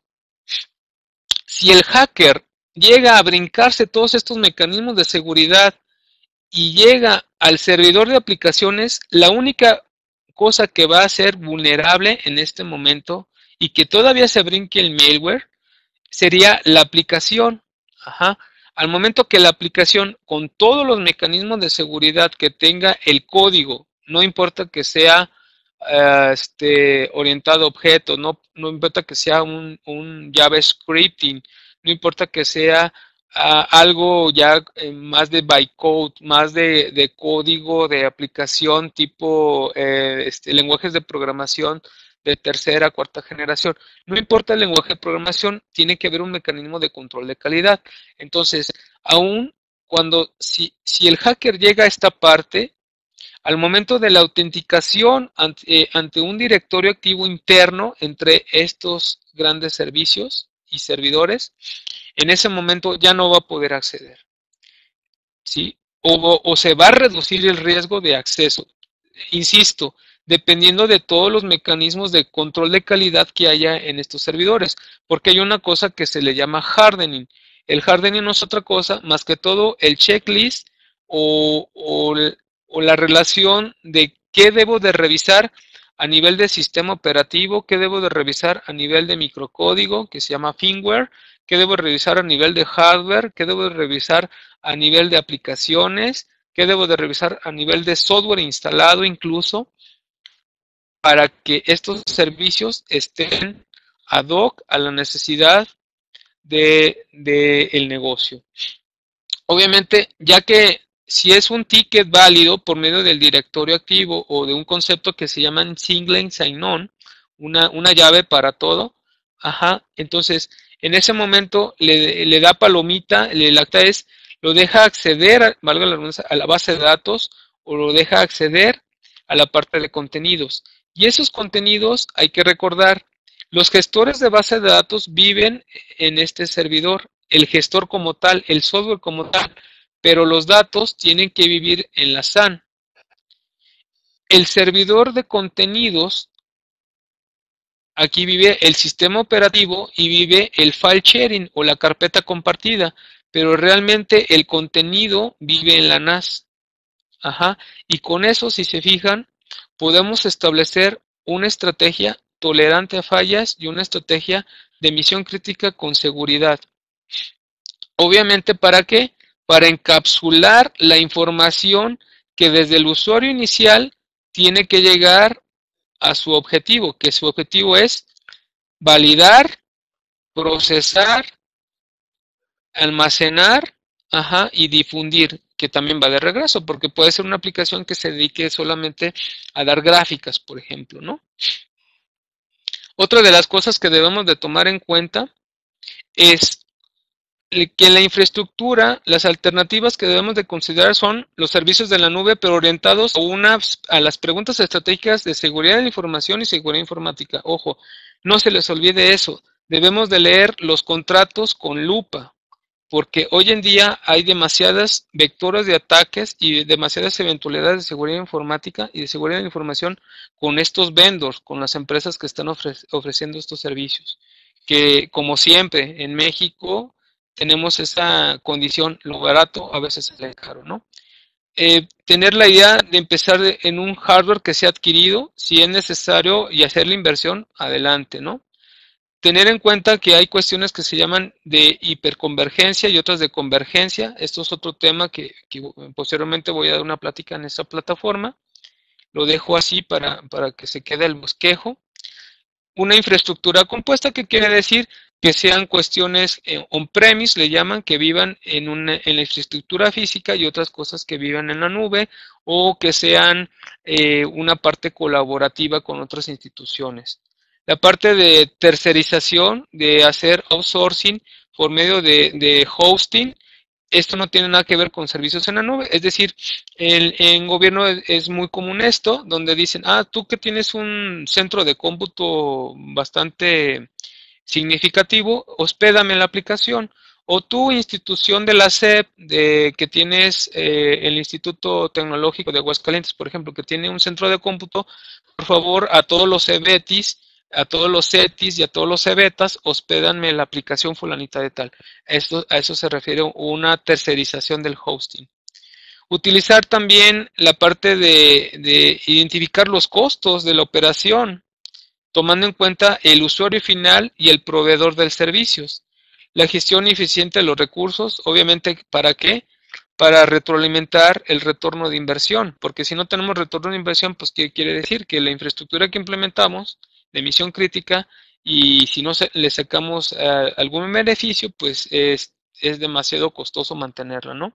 Si el hacker llega a brincarse todos estos mecanismos de seguridad y llega al servidor de aplicaciones, la única cosa que va a ser vulnerable en este momento y que todavía se brinque el malware sería la aplicación. Ajá. Al momento que la aplicación, con todos los mecanismos de seguridad que tenga el código, no importa que sea uh, este, orientado a objetos, no, no importa que sea un, un JavaScripting, no importa que sea uh, algo ya eh, más de bytecode, más de, de código de aplicación tipo eh, este, lenguajes de programación de tercera, cuarta generación. No importa el lenguaje de programación, tiene que haber un mecanismo de control de calidad. Entonces, aún cuando, si, si el hacker llega a esta parte, al momento de la autenticación ante, eh, ante un directorio activo interno entre estos grandes servicios y servidores, en ese momento ya no va a poder acceder, ¿sí? O, o se va a reducir el riesgo de acceso. Insisto, dependiendo de todos los mecanismos de control de calidad que haya en estos servidores, porque hay una cosa que se le llama hardening. El hardening no es otra cosa más que todo el checklist o, o, o la relación de qué debo de revisar a nivel de sistema operativo, qué debo de revisar a nivel de microcódigo, que se llama firmware, qué debo de revisar a nivel de hardware, qué debo de revisar a nivel de aplicaciones, qué debo de revisar a nivel de software instalado incluso, para que estos servicios estén ad hoc a la necesidad de, de el negocio. Obviamente, ya que si es un ticket válido por medio del directorio activo o de un concepto que se llama single sign-on, una, una llave para todo, ajá, entonces en ese momento le, le da palomita, el acta es, lo deja acceder, valga la redundancia, a la base de datos o lo deja acceder a la parte de contenidos. Y esos contenidos hay que recordar Los gestores de base de datos viven en este servidor, el gestor como tal, el software como tal, pero los datos tienen que vivir en la S A N. El servidor de contenidos, aquí vive el sistema operativo y vive el file sharing o la carpeta compartida, pero realmente el contenido vive en la N A S. Ajá. Y con eso, si se fijan, podemos establecer una estrategia tolerante a fallas y una estrategia de misión crítica con seguridad. Obviamente, ¿para qué? Para encapsular la información que desde el usuario inicial tiene que llegar a su objetivo, que su objetivo es validar, procesar, almacenar, ajá, y difundir, que también va de regreso, porque puede ser una aplicación que se dedique solamente a dar gráficas, por ejemplo, ¿no? Otra de las cosas que debemos de tomar en cuenta es que en la infraestructura, las alternativas que debemos de considerar son los servicios de la nube, pero orientados a, unas, a las preguntas estratégicas de seguridad de la información y seguridad informática. Ojo, no se les olvide eso. Debemos de leer los contratos con lupa, porque hoy en día hay demasiadas vectores de ataques y demasiadas eventualidades de seguridad informática y de seguridad de la información con estos vendors, con las empresas que están ofre ofreciendo estos servicios. Que como siempre en México tenemos esa condición, lo barato a veces sale caro, ¿no? Eh, tener la idea de empezar en un hardware que sea adquirido, si es necesario, y hacer la inversión, adelante, ¿no? Tener en cuenta que hay cuestiones que se llaman de hiperconvergencia y otras de convergencia. Esto es otro tema que, que posteriormente voy a dar una plática en esta plataforma. Lo dejo así para, para que se quede el bosquejo. Una infraestructura compuesta, que quiere decir que sean cuestiones eh, on-premise, le llaman, que vivan en, una, en la infraestructura física, y otras cosas que vivan en la nube, o que sean eh, una parte colaborativa con otras instituciones. La parte de tercerización, de hacer outsourcing por medio de, de hosting, esto no tiene nada que ver con servicios en la nube, es decir, en, en gobierno es, es muy común esto, donde dicen, ah, tú que tienes un centro de cómputo bastante significativo, hospédame la aplicación. O tú, institución de la S E P, de, que tienes eh, el Instituto Tecnológico de Aguascalientes, por ejemplo, que tiene un centro de cómputo, por favor, a todos los CEBETIS, a todos los CETIS y a todos los CEBETAS, hospédanme la aplicación fulanita de tal. Esto, a eso se refiere una tercerización del hosting. Utilizar también la parte de, de identificar los costos de la operación, tomando en cuenta el usuario final y el proveedor del servicio. La gestión eficiente de los recursos, obviamente, ¿para qué? Para retroalimentar el retorno de inversión, porque si no tenemos retorno de inversión, pues ¿qué quiere decir? Que la infraestructura que implementamos de misión crítica, y si no se, le sacamos uh, algún beneficio, pues es, es demasiado costoso mantenerla, ¿no?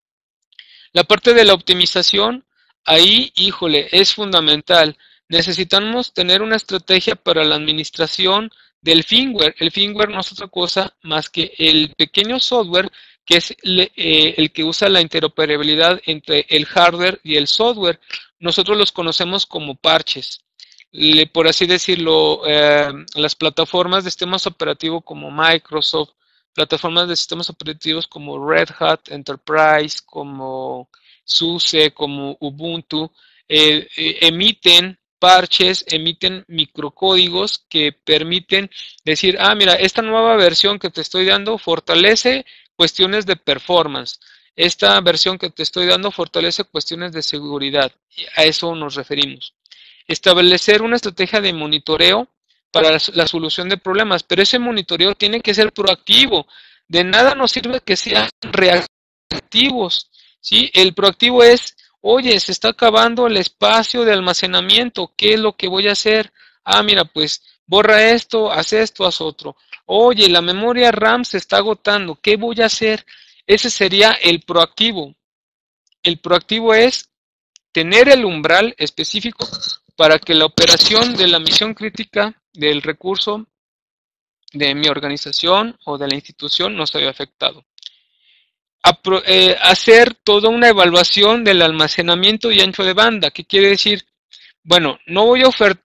La parte de la optimización, ahí, híjole, es fundamental. Necesitamos tener una estrategia para la administración del firmware. El firmware no es otra cosa más que el pequeño software que es el, eh, el que usa la interoperabilidad entre el hardware y el software. Nosotros los conocemos como parches. Le, por así decirlo, eh, las plataformas de sistemas operativos como Microsoft, plataformas de sistemas operativos como Red Hat Enterprise, como SUSE, como Ubuntu, eh, eh, emiten parches, emiten microcódigos que permiten decir, ah, mira, esta nueva versión que te estoy dando fortalece cuestiones de performance. Esta versión que te estoy dando fortalece cuestiones de seguridad. A eso nos referimos. Establecer una estrategia de monitoreo para la solución de problemas, pero ese monitoreo tiene que ser proactivo. De nada nos sirve que sean reactivos, ¿sí? El proactivo es, oye, se está acabando el espacio de almacenamiento, ¿qué es lo que voy a hacer? Ah, mira, pues borra esto, haz esto, haz otro. Oye, la memoria RAM se está agotando, ¿qué voy a hacer? Ese sería el proactivo. El proactivo es tener el umbral específico para que la operación de la misión crítica del recurso de mi organización o de la institución no se vea afectado. Apro eh, hacer toda una evaluación del almacenamiento y ancho de banda. ¿Qué quiere decir? Bueno, no voy a ofertar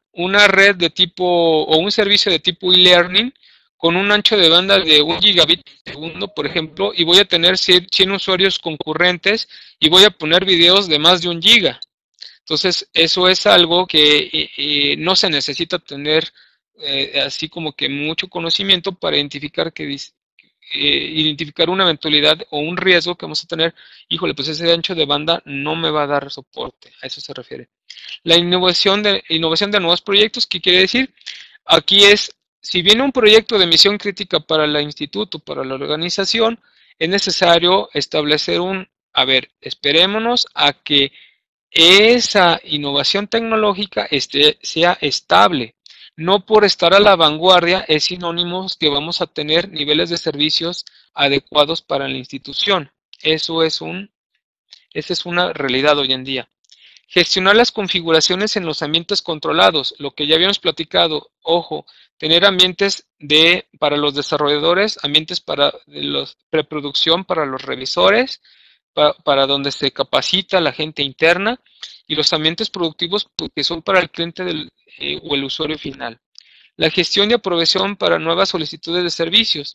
una red de tipo o un servicio de tipo e-learning con un ancho de banda de un gigabit por segundo, por ejemplo, y voy a tener cien usuarios concurrentes y voy a poner videos de más de un giga. Entonces, eso es algo que eh, eh, no se necesita tener eh, así como que mucho conocimiento para identificar que eh, identificar una eventualidad o un riesgo que vamos a tener. Híjole, pues ese ancho de banda no me va a dar soporte. A eso se refiere. La innovación de, innovación de nuevos proyectos, ¿qué quiere decir? Aquí es, si viene un proyecto de misión crítica para el instituto, para la organización, es necesario establecer un, a ver, esperémonos a que esa innovación tecnológica esté, sea estable. No por estar a la vanguardia es sinónimo que vamos a tener niveles de servicios adecuados para la institución. Eso es un, esa es una realidad hoy en día. Gestionar las configuraciones en los ambientes controlados, lo que ya habíamos platicado, ojo, tener ambientes de, para los desarrolladores, ambientes para los preproducción para los revisores, pa, para donde se capacita la gente interna y los ambientes productivos que son para el cliente del, eh, o el usuario final. La gestión y aprobación para nuevas solicitudes de servicios.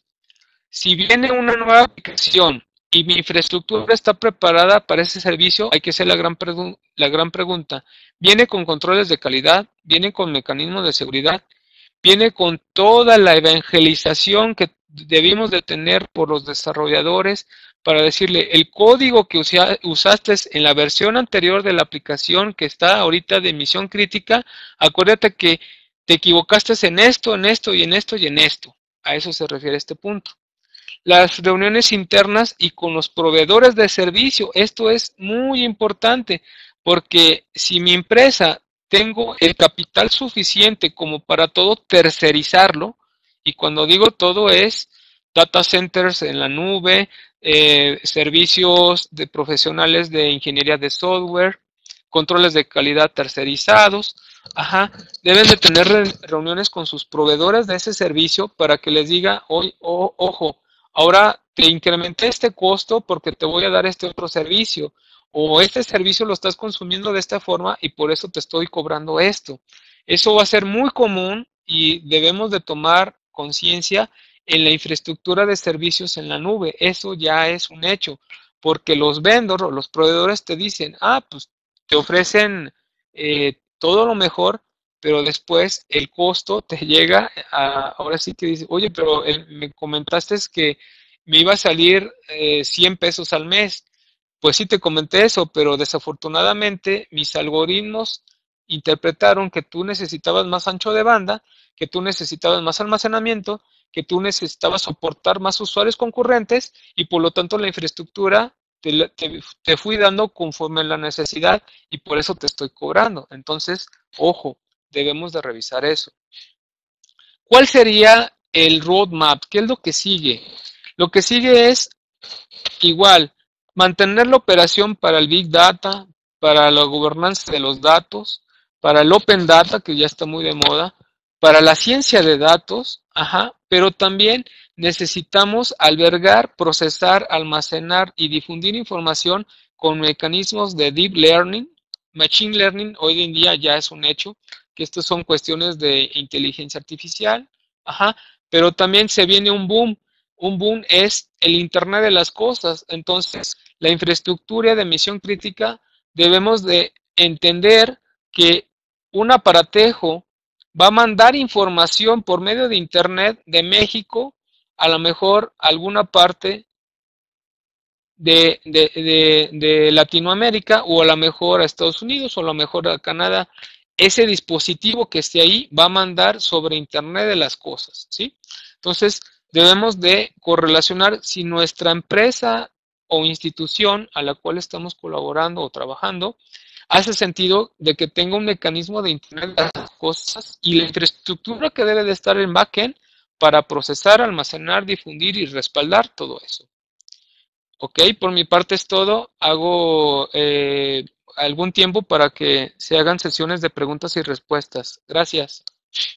Si viene una nueva aplicación y mi infraestructura está preparada para ese servicio, hay que hacer la gran, la gran pregunta. ¿Viene con controles de calidad? ¿Viene con mecanismos de seguridad? ¿Viene con toda la evangelización que debimos de tener por los desarrolladores para decirle el código que usaste en la versión anterior de la aplicación que está ahorita de misión crítica? Acuérdate que te equivocaste en esto, en esto y en esto y en esto. A eso se refiere este punto. Las reuniones internas y con los proveedores de servicio. Esto es muy importante porque si mi empresa tengo el capital suficiente como para todo tercerizarlo, y cuando digo todo es data centers en la nube, eh, servicios de profesionales de ingeniería de software, controles de calidad tercerizados, ajá, deben de tener reuniones con sus proveedores de ese servicio para que les diga, hoy, oh, ojo, ahora te incrementé este costo porque te voy a dar este otro servicio. O este servicio lo estás consumiendo de esta forma y por eso te estoy cobrando esto. Eso va a ser muy común y debemos de tomar conciencia en la infraestructura de servicios en la nube. Eso ya es un hecho, porque los vendors o los proveedores te dicen, ah, pues te ofrecen eh, todo lo mejor, pero después el costo te llega a, ahora sí que dice, oye, pero el, me comentaste que me iba a salir eh, cien pesos al mes. Pues sí te comenté eso, pero desafortunadamente mis algoritmos interpretaron que tú necesitabas más ancho de banda, que tú necesitabas más almacenamiento, que tú necesitabas soportar más usuarios concurrentes y por lo tanto la infraestructura te, te, te fui dando conforme a la necesidad y por eso te estoy cobrando. Entonces, ojo, debemos de revisar eso. ¿Cuál sería el roadmap? ¿Qué es lo que sigue? Lo que sigue es igual, mantener la operación para el Big Data, para la gobernanza de los datos, para el Open Data, que ya está muy de moda, para la ciencia de datos, ajá, pero también necesitamos albergar, procesar, almacenar y difundir información con mecanismos de Deep Learning. Machine Learning hoy en día ya es un hecho, que estas son cuestiones de inteligencia artificial, ajá, pero también se viene un boom. Un boom es el Internet de las cosas. Entonces, la infraestructura de misión crítica debemos de entender que un aparatejo va a mandar información por medio de Internet de México a lo mejor a alguna parte de, de, de, de Latinoamérica o a lo mejor a Estados Unidos o a lo mejor a Canadá. Ese dispositivo que esté ahí va a mandar sobre Internet de las cosas, ¿sí? Entonces, debemos de correlacionar si nuestra empresa o institución a la cual estamos colaborando o trabajando hace sentido de que tenga un mecanismo de Internet de las cosas y la infraestructura que debe de estar en backend para procesar, almacenar, difundir y respaldar todo eso. Ok, por mi parte es todo. Hago eh, algún tiempo para que se hagan sesiones de preguntas y respuestas. Gracias.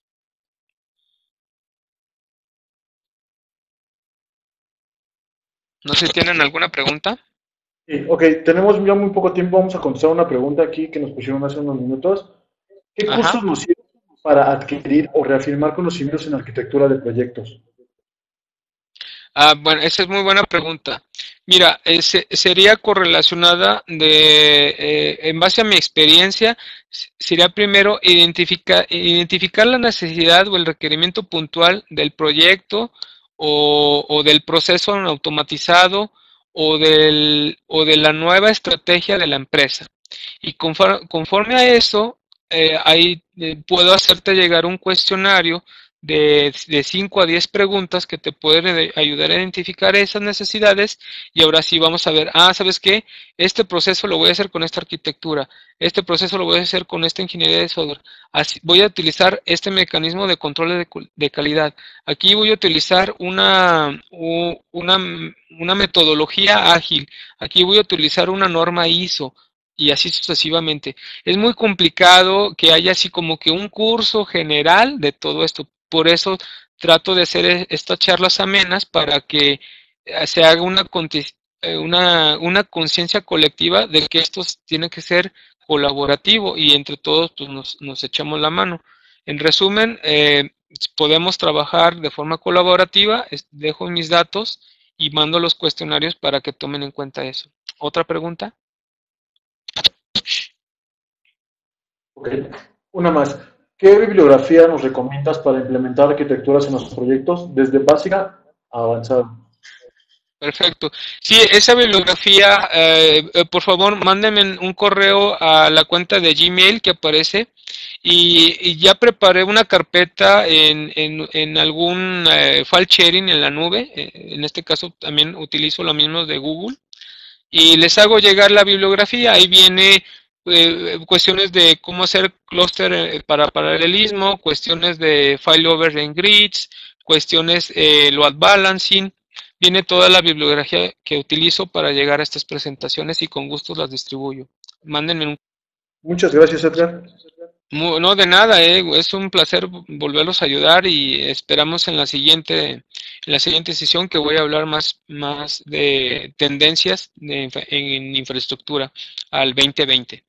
No sé si tienen alguna pregunta.
Sí, ok, tenemos ya muy poco tiempo, vamos a contestar una pregunta aquí que nos pusieron hace unos minutos. ¿Qué
Ajá.
cursos nos sirven para adquirir o reafirmar conocimientos en arquitectura de proyectos?
Ah, bueno, esa es muy buena pregunta. Mira, eh, se- sería correlacionada de, eh, en base a mi experiencia, s- sería primero identificar, identificar la necesidad o el requerimiento puntual del proyecto o, o del proceso automatizado o, del, o de la nueva estrategia de la empresa. Y conforme, conforme a eso, eh, ahí eh, puedo hacerte llegar un cuestionario de, de cinco a diez preguntas que te pueden eh, ayudar a identificar esas necesidades y ahora sí vamos a ver, ah, ¿sabes qué? Este proceso lo voy a hacer con esta arquitectura, este proceso lo voy a hacer con esta ingeniería de software, así, voy a utilizar este mecanismo de control de, de calidad, aquí voy a utilizar una, una, una metodología ágil, aquí voy a utilizar una norma I S O, y así sucesivamente. Es muy complicado que haya así como que un curso general de todo esto. Por eso trato de hacer e, estas charlas amenas para que eh, se haga una, eh, una, una conciencia colectiva de que esto tiene que ser colaborativo y entre todos pues, nos, nos echamos la mano. En resumen, eh, podemos trabajar de forma colaborativa, dejo mis datos y mando los cuestionarios para que tomen en cuenta eso. ¿Otra pregunta?
Ok. Una más. ¿Qué bibliografía nos recomiendas para implementar arquitecturas en los proyectos desde básica a avanzada?
Perfecto. Sí, esa bibliografía, eh, eh, por favor, mándenme un correo a la cuenta de Gmail que aparece y, y ya preparé una carpeta en, en, en algún eh, file sharing en la nube. Eh, en este caso también utilizo lo mismo de Google y les hago llegar la bibliografía. Ahí viene eh, cuestiones de cómo hacer clúster eh, para paralelismo, cuestiones de failover en grids, cuestiones eh, load balancing. Viene toda la bibliografía que utilizo para llegar a estas presentaciones y con gusto las distribuyo. Mándenme un...
Muchas gracias, Edgar.
No, de nada, eh, es un placer volverlos a ayudar y esperamos en la siguiente, en la siguiente sesión que voy a hablar más, más de tendencias de, en infraestructura al veinte veinte.